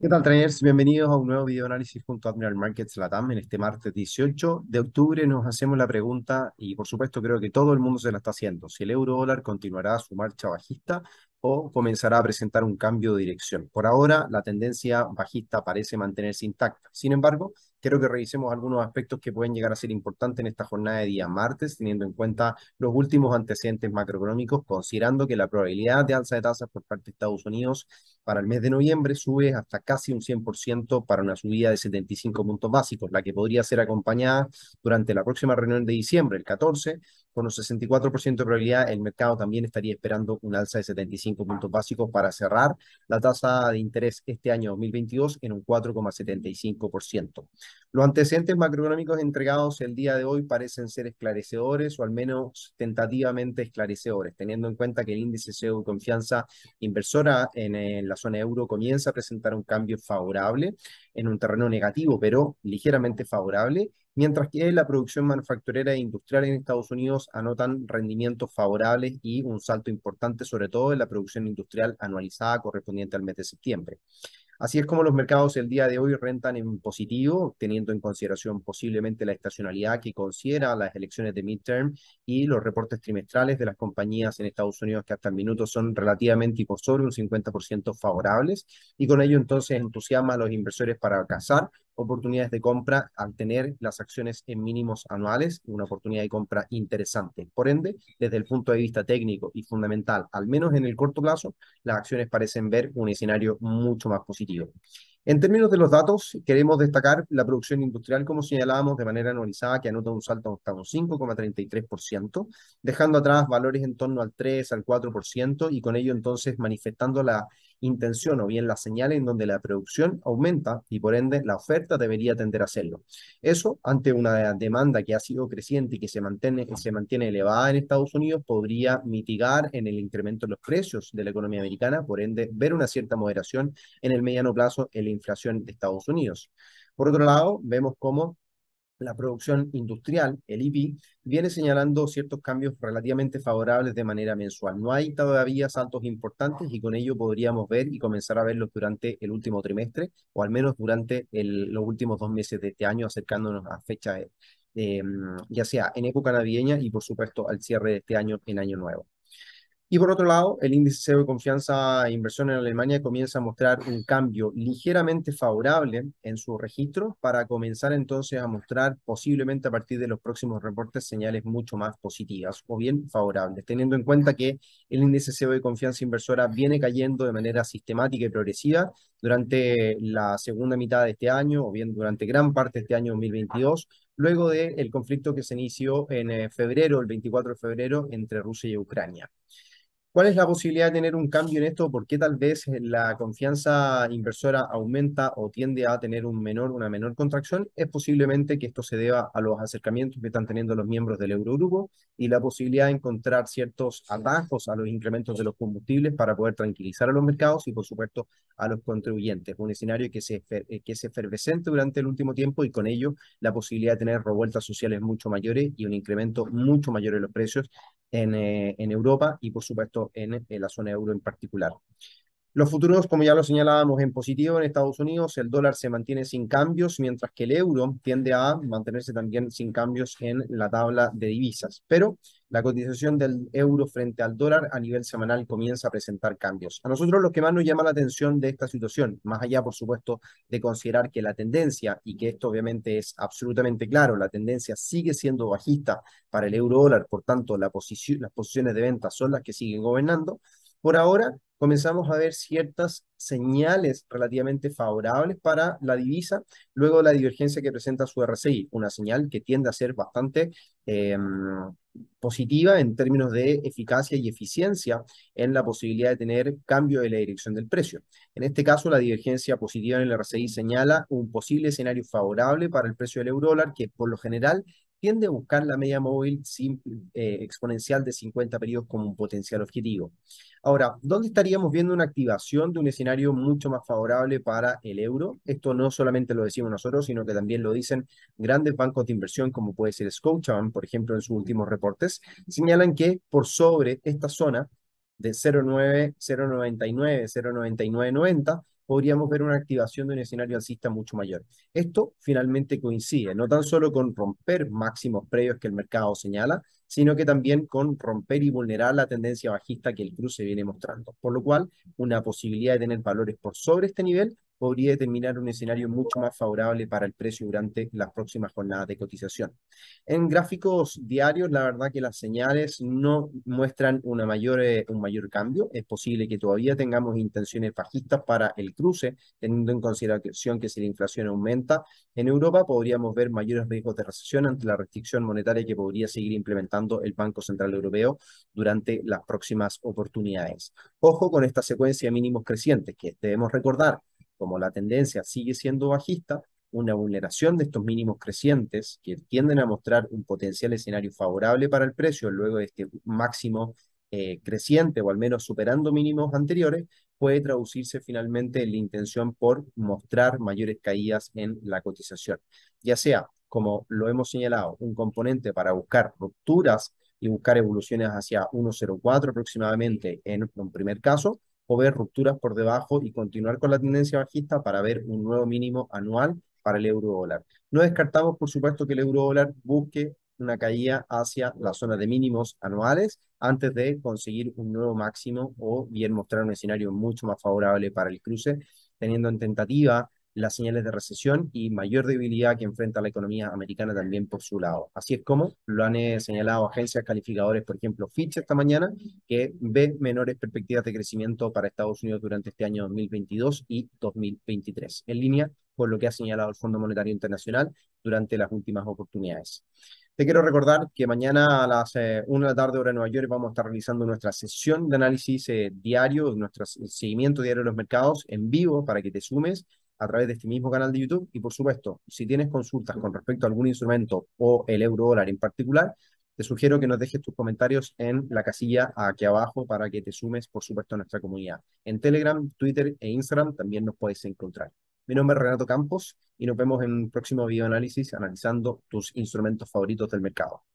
¿Qué tal, traders? Bienvenidos a un nuevo video análisis junto a Admiral Markets Latam. En este martes 18 de octubre nos hacemos la pregunta, y por supuesto creo que todo el mundo se la está haciendo, si el euro dólar continuará su marcha bajista o comenzará a presentar un cambio de dirección. Por ahora, la tendencia bajista parece mantenerse intacta. Sin embargo, quiero que revisemos algunos aspectos que pueden llegar a ser importantes en esta jornada de día martes, teniendo en cuenta los últimos antecedentes macroeconómicos, considerando que la probabilidad de alza de tasas por parte de Estados Unidos para el mes de noviembre sube hasta casi un 100% para una subida de 75 puntos básicos, la que podría ser acompañada durante la próxima reunión de diciembre, el 14, con un 64% de probabilidad. El mercado también estaría esperando un alza de 75 puntos básicos para cerrar la tasa de interés este año 2022 en un 4,75%. Los antecedentes macroeconómicos entregados el día de hoy parecen ser esclarecedores o al menos tentativamente esclarecedores, teniendo en cuenta que el índice CEO de confianza inversora en la zona euro comienza a presentar un cambio favorable en un terreno negativo, pero ligeramente favorable, mientras que la producción manufacturera e industrial en Estados Unidos anotan rendimientos favorables y un salto importante, sobre todo en la producción industrial anualizada correspondiente al mes de septiembre. Así es como los mercados el día de hoy rentan en positivo, teniendo en consideración posiblemente la estacionalidad que considera las elecciones de midterm y los reportes trimestrales de las compañías en Estados Unidos que hasta el minuto son relativamente y por sobre un 50% favorables, y con ello entonces entusiasma a los inversores para cazar oportunidades de compra al tener las acciones en mínimos anuales, una oportunidad de compra interesante. Por ende, desde el punto de vista técnico y fundamental, al menos en el corto plazo, las acciones parecen ver un escenario mucho más positivo. En términos de los datos, queremos destacar la producción industrial, como señalábamos, de manera anualizada, que anota un salto hasta un 5,33%, dejando atrás valores en torno al 3, al 4%, y con ello entonces manifestando la intención o bien la señal en donde la producción aumenta y por ende la oferta debería tender a hacerlo. Eso, ante una demanda que ha sido creciente y que se mantiene elevada en Estados Unidos, podría mitigar en el incremento de los precios de la economía americana, por ende ver una cierta moderación en el mediano plazo en la inflación de Estados Unidos. Por otro lado, vemos cómo la producción industrial, el IP, viene señalando ciertos cambios relativamente favorables de manera mensual. No hay todavía saltos importantes y con ello podríamos ver y comenzar a verlos durante el último trimestre o al menos durante los últimos 2 meses de este año, acercándonos a fecha ya sea en época navideña y por supuesto al cierre de este año en año nuevo. Y por otro lado, el índice CEO de confianza e inversión en Alemania comienza a mostrar un cambio ligeramente favorable en su registro para comenzar entonces a mostrar posiblemente a partir de los próximos reportes señales mucho más positivas o bien favorables, teniendo en cuenta que el índice CEO de confianza inversora viene cayendo de manera sistemática y progresiva durante la segunda mitad de este año o bien durante gran parte de este año 2022, luego del conflicto que se inició en febrero, el 24 de febrero, entre Rusia y Ucrania. ¿Cuál es la posibilidad de tener un cambio en esto? ¿Por qué tal vez la confianza inversora aumenta o tiende a tener una menor contracción? Es posiblemente que esto se deba a los acercamientos que están teniendo los miembros del Eurogrupo y la posibilidad de encontrar ciertos atajos a los incrementos de los combustibles para poder tranquilizar a los mercados y, por supuesto, a los contribuyentes. Un escenario que es efervescente durante el último tiempo y con ello la posibilidad de tener revueltas sociales mucho mayores y un incremento mucho mayor de los precios en Europa y por supuesto en la zona euro en particular. Los futuros, como ya lo señalábamos, en positivo en Estados Unidos, el dólar se mantiene sin cambios, mientras que el euro tiende a mantenerse también sin cambios en la tabla de divisas. Pero la cotización del euro frente al dólar a nivel semanal comienza a presentar cambios. A nosotros lo que más nos llama la atención de esta situación, más allá, por supuesto, de considerar que la tendencia, y que esto obviamente es absolutamente claro, la tendencia sigue siendo bajista para el euro dólar, por tanto, las posiciones de venta son las que siguen gobernando. Por ahora, comenzamos a ver ciertas señales relativamente favorables para la divisa, luego de la divergencia que presenta su RSI, una señal que tiende a ser bastante eh, positiva en términos de eficacia y eficiencia en la posibilidad de tener cambio de la dirección del precio. En este caso, la divergencia positiva en el RSI señala un posible escenario favorable para el precio del euro dólar, que por lo general tiende a buscar la media móvil exponencial de 50 periodos como un potencial objetivo. Ahora, ¿dónde estaríamos viendo una activación de un escenario mucho más favorable para el euro? Esto no solamente lo decimos nosotros, sino que también lo dicen grandes bancos de inversión, como puede ser Scotiabank, por ejemplo, en sus últimos reportes, señalan que por sobre esta zona de 0,9, 0,99, 0,9990, podríamos ver una activación de un escenario alcista mucho mayor. Esto finalmente coincide no tan solo con romper máximos previos que el mercado señala, sino que también con romper y vulnerar la tendencia bajista que el cruce viene mostrando. Por lo cual, una posibilidad de tener valores por sobre este nivel podría determinar un escenario mucho más favorable para el precio durante las próximas jornadas de cotización. En gráficos diarios, la verdad que las señales no muestran un mayor cambio. Es posible que todavía tengamos intenciones bajistas para el cruce, teniendo en consideración que si la inflación aumenta en Europa, podríamos ver mayores riesgos de recesión ante la restricción monetaria que podría seguir implementando el Banco Central Europeo durante las próximas oportunidades. Ojo con esta secuencia de mínimos crecientes, que debemos recordar, como la tendencia sigue siendo bajista, una vulneración de estos mínimos crecientes que tienden a mostrar un potencial escenario favorable para el precio luego de este máximo creciente o al menos superando mínimos anteriores, puede traducirse finalmente en la intención por mostrar mayores caídas en la cotización. Ya sea, como lo hemos señalado, un componente para buscar rupturas y buscar evoluciones hacia 1,04 aproximadamente en un primer caso, o ver rupturas por debajo y continuar con la tendencia bajista para ver un nuevo mínimo anual para el euro dólar. No descartamos, por supuesto, que el euro dólar busque una caída hacia la zona de mínimos anuales antes de conseguir un nuevo máximo o bien mostrar un escenario mucho más favorable para el cruce, teniendo en tentativa las señales de recesión y mayor debilidad que enfrenta la economía americana también por su lado. Así es como lo han señalado agencias calificadoras, por ejemplo, Fitch esta mañana, que ve menores perspectivas de crecimiento para Estados Unidos durante este año 2022 y 2023, en línea con lo que ha señalado el Fondo Monetario Internacional durante las últimas oportunidades. Te quiero recordar que mañana a las 1 de la tarde hora de Nueva York vamos a estar realizando nuestra sesión de análisis diario, nuestro seguimiento diario de los mercados en vivo para que te sumes a través de este mismo canal de YouTube. Y por supuesto, si tienes consultas con respecto a algún instrumento o el euro dólar en particular, te sugiero que nos dejes tus comentarios en la casilla aquí abajo para que te sumes, por supuesto, a nuestra comunidad. En Telegram, Twitter e Instagram también nos puedes encontrar. Mi nombre es Renato Campos y nos vemos en un próximo video análisis analizando tus instrumentos favoritos del mercado.